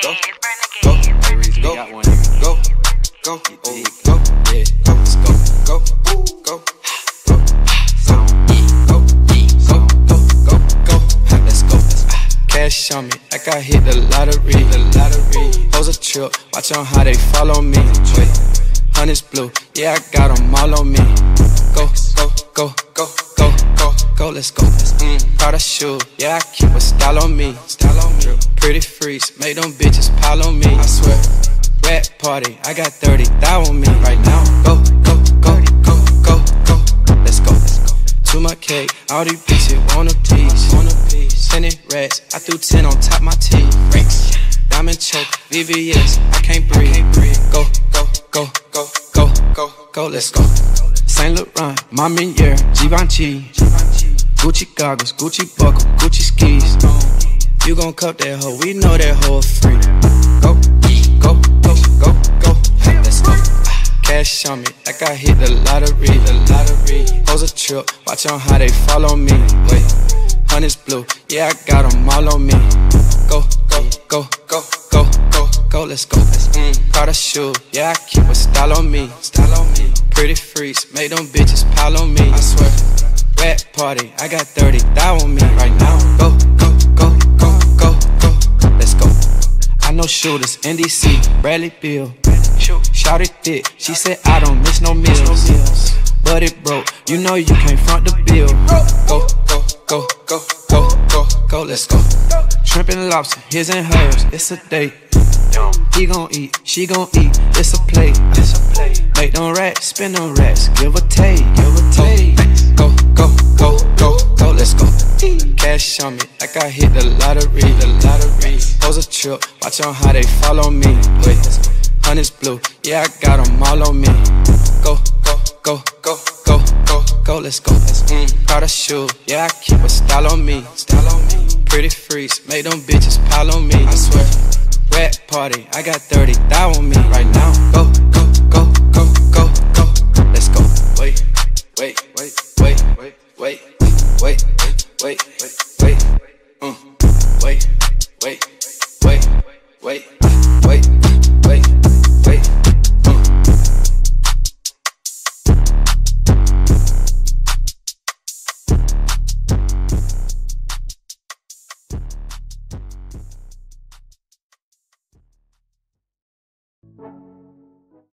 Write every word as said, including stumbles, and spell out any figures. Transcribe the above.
go, go, go, go, go, go, oh, go, yeah, go, let's go, go, go, go, go, go, go, go, go, let's go. Cash on me, like I hit the lottery, the lottery. Pose a trip, watch on how they follow me. Wait, honey's blue, yeah, I got them all on me. Go, go, go, go, go, go, go, let's go. Mm, Prada shoe, yeah, I keep a style on me. Style on me. Pretty freaks, make them bitches pile on me. I swear, rat party, I got thirty thou on me right now. Go, go, go, go, go, go, let's go. To my cake, all these bitches want a piece. Want a piece. Ten rats, I threw ten on top my teeth. Diamond choke, V V S, I can't breathe. Go, go, go, go, go, go, go, let's go. Saint Laurent, Mamiere, Givenchy, Gucci goggles, Gucci buckle, Gucci skis. You gon' cup that hoe, we know that hoe free. Go, go, go, go, go, let's go. Cash on me, like I hit the lottery, the lottery. Pose a trip, watch on how they follow me. Wait, honey's blue, yeah, I got them all on me. Go, go, go, go, go, go, go, let's go. Mm, Prada shoe, yeah, I keep a style on me. Style on me. Pretty freaks, make them bitches pile on me. I swear, rat party, I got thirty thou on me right now. Go, go, go, go, go, go, let's go. I know shooters, N D C, Bradley Beal. Shouted thick, she said I don't miss no meals. But it broke, you know you can't front the bill. Go, go, go, go, go, go, go, let's go. Shrimp and lobster, his and hers, it's a date. He gon' eat, she gon' eat, it's a plate. Make them racks, spin them racks, give a take, give a take. Go, go, go, go, go, let's go. Cash on me, like I hit the lottery, the lottery. Pose a trip, watch on how they follow me. Wait, honey's blue, yeah, I got them all on me. Go, go, go, go, go, go, go, let's go. Mm, Prada shoe, yeah, I keep a style on me. Style on me. Pretty freaks, make them bitches pile on me. I swear, rat party, I got thirty thou on me right now. Go.